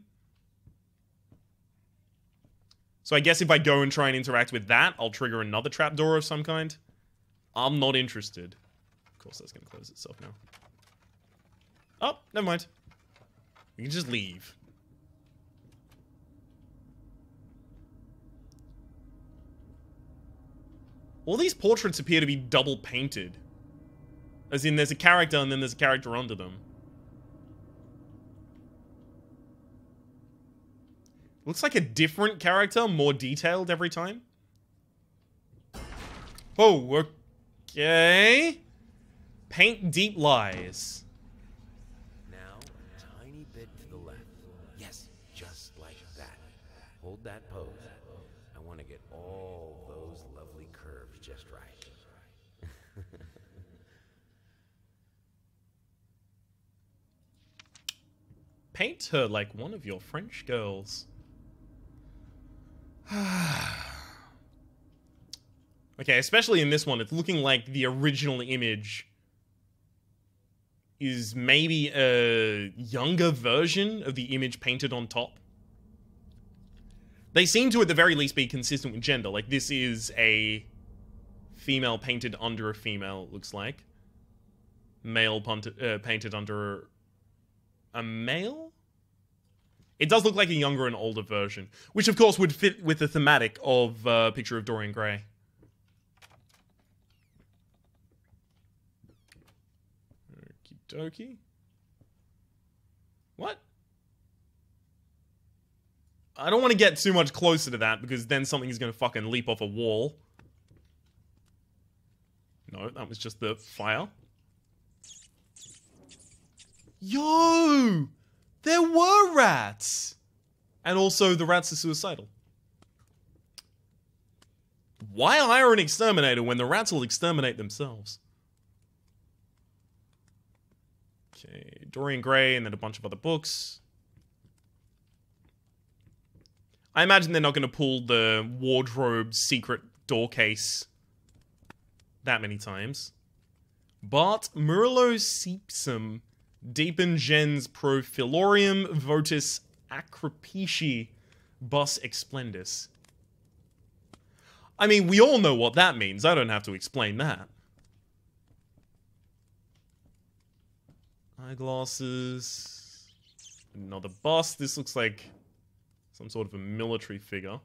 S1: So I guess if I go and try and interact with that, I'll trigger another trapdoor of some kind. I'm not interested. Of course, that's going to close itself now. Oh, never mind. We can just leave. All these portraits appear to be double painted. As in, there's a character and then there's a character under them. Looks like a different character, more detailed every time. Oh, okay. Paint deep lies.
S3: Now, a tiny bit to the left. Yes, just like that. Hold that pose. I want to get all those lovely curves just right.
S1: Paint her like one of your French girls. Okay, especially in this one, it's looking like the original image is maybe a younger version of the image painted on top. They seem to, at the very least, be consistent with gender. Like, this is a female painted under a female, it looks like. Male punted, uh, painted under a male? It does look like a younger and older version, which of course would fit with the thematic of uh, Picture of Dorian Gray. Okie dokie. What? I don't want to get too much closer to that because then something is going to fucking leap off a wall. No, that was just the fire. Yo! There were rats! And also, the rats are suicidal. Why hire an exterminator when the rats will exterminate themselves? Okay, Dorian Gray and then a bunch of other books. I imagine they're not going to pull the wardrobe secret door case that many times. But Murlo Seepsum deepen gens pro filorium votis acropici bus explendis. I mean, we all know what that means. I don't have to explain that. Eyeglasses. Another bust. This looks like some sort of a military figure.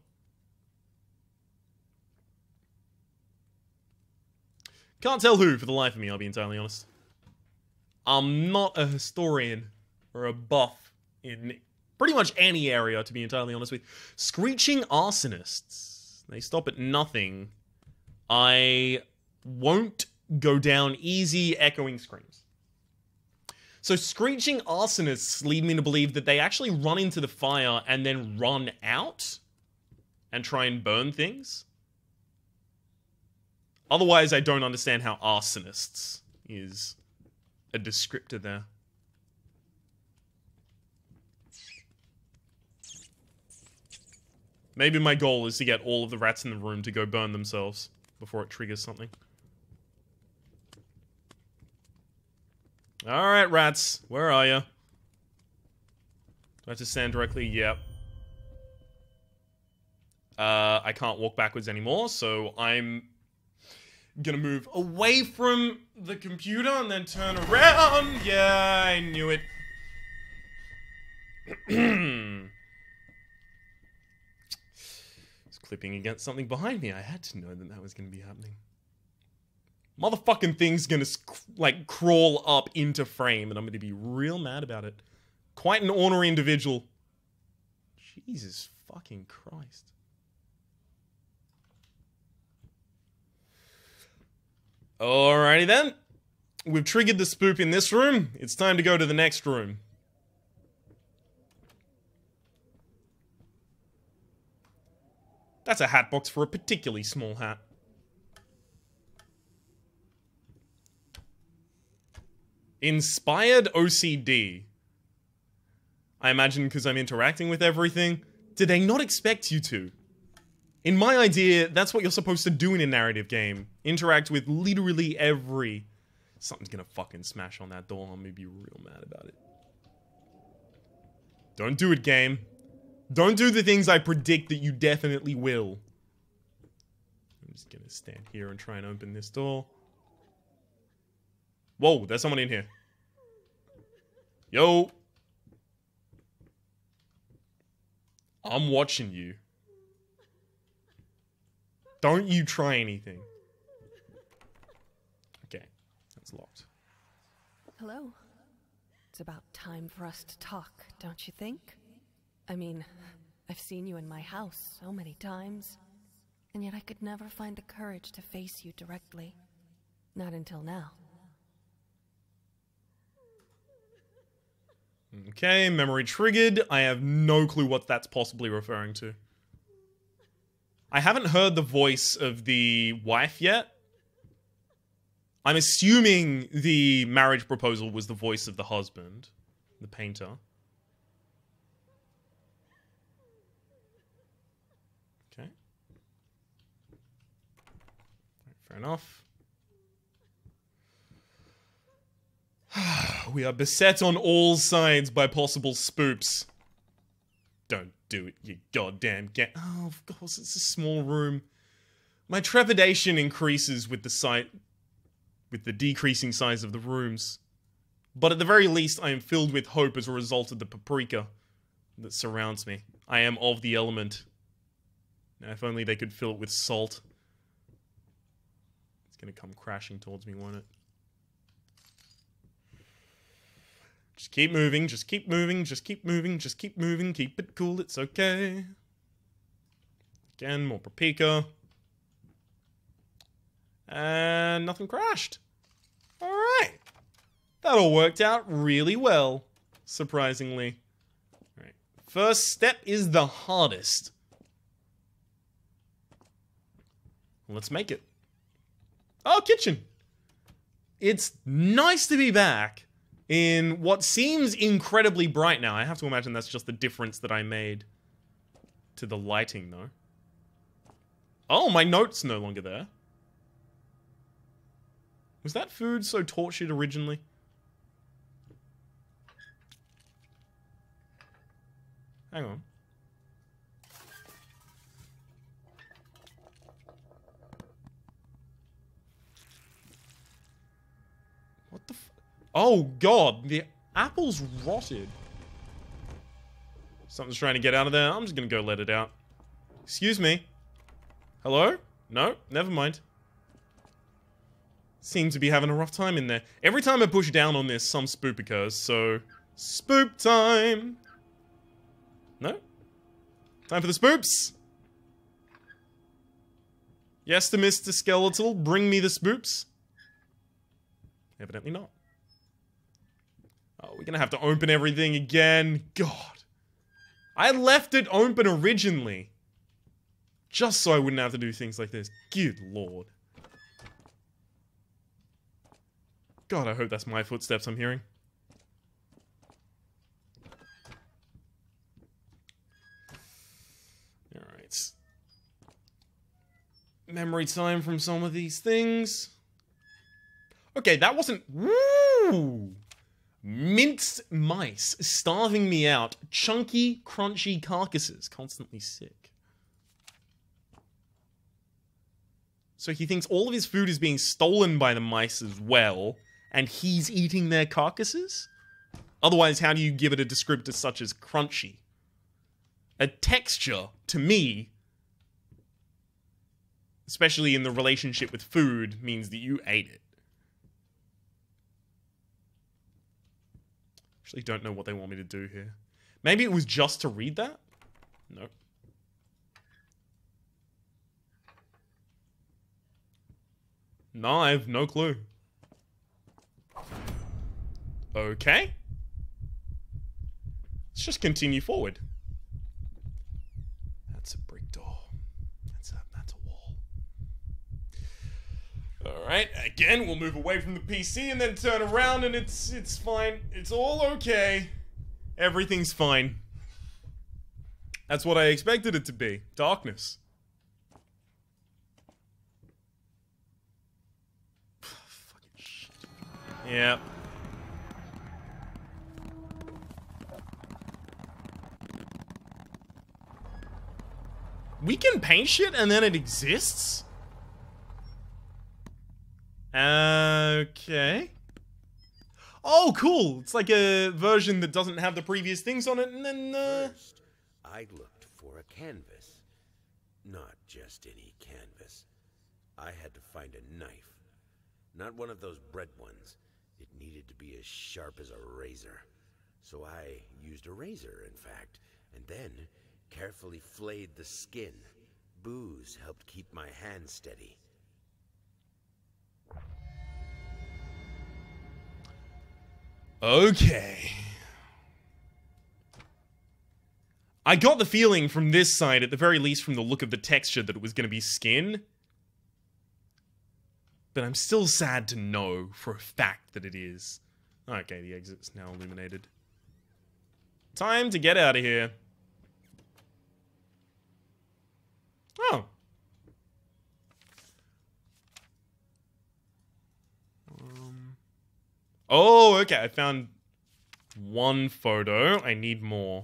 S1: Can't tell who for the life of me, I'll be entirely honest. I'm not a historian or a buff in pretty much any area, to be entirely honest with you. Screeching arsonists. They stop at nothing. I won't go down easy echoing screams. So screeching arsonists lead me to believe that they actually run into the fire and then run out and try and burn things. Otherwise, I don't understand how arsonists is a descriptor there. Maybe my goal is to get all of the rats in the room to go burn themselves before it triggers something. Alright, rats. Where are you? Do I have to stand directly? Yep. Uh, I can't walk backwards anymore, so I'm gonna move away from the computer and then turn around. Yeah, I knew it. It's clipping against something behind me. I had to know that that was gonna be happening. Motherfucking thing's gonna, like, crawl up into frame, and I'm gonna be real mad about it. Quite an ornery individual. Jesus fucking Christ. Alrighty then. We've triggered the spook in this room. It's time to go to the next room. That's a hat box for a particularly small hat. Inspired O C D. I imagine because I'm interacting with everything. Did they not expect you to? In my idea, that's what you're supposed to do in a narrative game. Interact with literally every... Something's gonna fucking smash on that door. I'm gonna be real mad about it. Don't do it, game. Don't do the things I predict that you definitely will. I'm just gonna stand here and try and open this door. Whoa, there's someone in here. Yo. I'm watching you. Don't you try anything. Okay, that's locked.
S4: Hello. It's about time for us to talk, don't you think? I mean, I've seen you in my house so many times, and yet I could never find the courage to face you directly. Not until now.
S1: Okay, memory triggered. I have no clue what that's possibly referring to. I haven't heard the voice of the wife yet. I'm assuming the marriage proposal was the voice of the husband, the painter. Okay. Fair enough. We are beset on all sides by possible spoops. Don't do it, you goddamn ga- Oh, of course, it's a small room. My trepidation increases with the size, with the decreasing size of the rooms. But at the very least, I am filled with hope as a result of the paprika that surrounds me. I am of the element. Now, if only they could fill it with salt. It's gonna come crashing towards me, won't it? Just keep moving, just keep moving, just keep moving, just keep moving, keep it cool, it's okay. Again, more paprika. And nothing crashed. Alright. That all worked out really well, surprisingly. Alright. First step is the hardest. Let's make it. Oh, kitchen! It's nice to be back in what seems incredibly bright now. I have to imagine that's just the difference that I made to the lighting, though. Oh, my note's no longer there. Was that food so tortured originally? Hang on. What the f- Oh, God. The apple's rotted. Something's trying to get out of there. I'm just gonna go let it out. Excuse me. Hello? No? Never mind. Seem to be having a rough time in there. Every time I push down on this, some spoop occurs, so... Spoop time! No? Time for the spoops! Yes to Mister Skeletal, bring me the spoops. Evidently not. Oh, we're gonna have to open everything again. God. I left it open originally. Just so I wouldn't have to do things like this. Good lord. God, I hope that's my footsteps I'm hearing. Alright. Memory time from some of these things. Okay, that wasn't... Woo! Minced mice starving me out. Chunky, crunchy carcasses. Constantly sick. So he thinks all of his food is being stolen by the mice as well, and he's eating their carcasses? Otherwise, how do you give it a descriptor such as crunchy? A texture, to me, especially in the relationship with food, means that you ate it. Actually don't know what they want me to do here. Maybe it was just to read that? No. No, I have no clue. Okay. Let's just continue forward. That's a brick door. That's a, that's a wall. Alright, again, we'll move away from the P C and then turn around and it's it's fine. It's all okay. Everything's fine. That's what I expected it to be. Darkness. Fucking shit. Yeah. We can paint shit and then it exists? Okay. Oh, cool. It's like a version that doesn't have the previous things on it and then, uh...
S3: First, I looked for a canvas. Not just any canvas. I had to find a knife. Not one of those bread ones. It needed to be as sharp as a razor. So I used a razor, in fact, and then carefully flayed the skin. Booze helped keep my hand steady.
S1: Okay. I got the feeling from this side, at the very least from the look of the texture, that it was going to be skin. But I'm still sad to know for a fact that it is. Okay, the exit's now illuminated. Time to get out of here. Oh. Um. Oh, okay. I found one photo. I need more.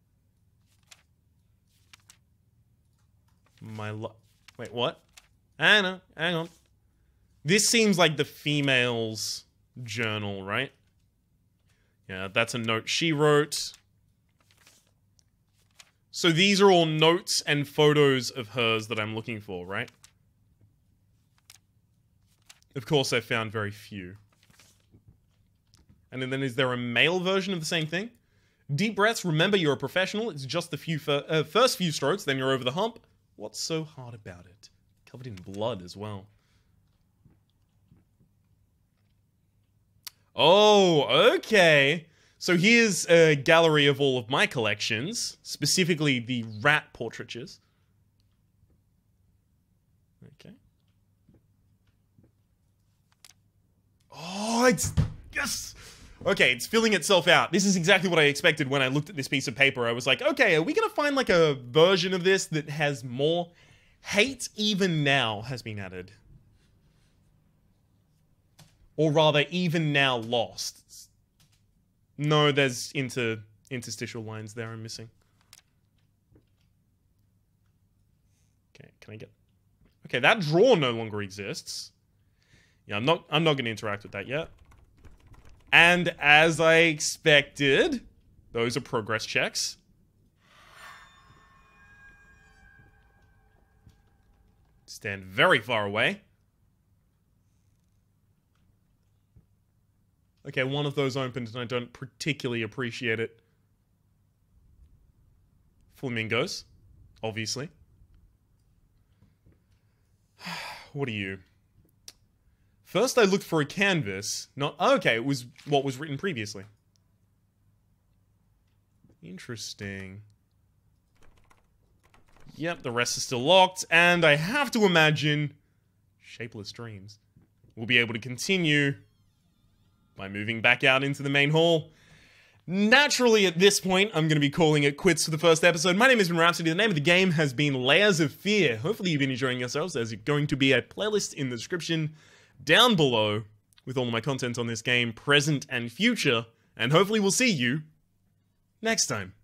S1: My lo- Wait, what? Hang on, hang on. This seems like the female's journal, right? Yeah, that's a note she wrote. So these are all notes and photos of hers that I'm looking for, right? Of course, I found very few. And then is there a male version of the same thing? Deep breaths, remember you're a professional. It's just the few fir uh, first few strokes, then you're over the hump. What's so hard about it? Covered in blood as well. Oh, okay. So here's a gallery of all of my collections, specifically the rat portraitures. Okay. Oh, it's... Yes! Okay, it's filling itself out. This is exactly what I expected when I looked at this piece of paper. I was like, okay, are we gonna find like a version of this that has more? Hate Even Now has been added. Or rather, Even Now Lost. No, there's inter interstitial lines there I'm missing. Okay, can I get... Okay, that drawer no longer exists. Yeah, I'm not I'm not gonna interact with that yet. And as I expected, those are progress checks. Stand very far away. Okay, one of those opened and I don't particularly appreciate it. Flamingos, obviously. What are you? First I looked for a canvas. Not okay, it was what was written previously. Interesting. Yep, the rest is still locked, and I have to imagine Shapeless Dreams will be able to continue by moving back out into the main hall. Naturally, at this point, I'm going to be calling it quits for the first episode. My name has been Rhapsody. The name of the game has been Layers of Fear. Hopefully you've been enjoying yourselves. There's going to be a playlist in the description down below with all of my content on this game, present and future. And hopefully we'll see you next time.